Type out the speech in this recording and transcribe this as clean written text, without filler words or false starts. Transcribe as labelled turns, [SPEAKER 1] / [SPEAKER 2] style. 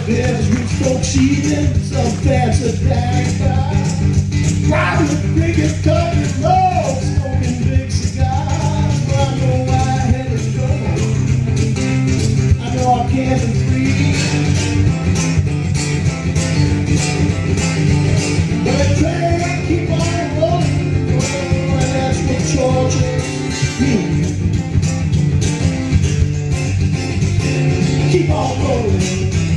[SPEAKER 1] There's rich folks eating, some fancy dining car. Riding with cricket cutting low, smoking big cigars. Well, I know why I had to go. I know I can't be free. But the train keep on rolling, oh, and that's what tortures me. Keep on rolling.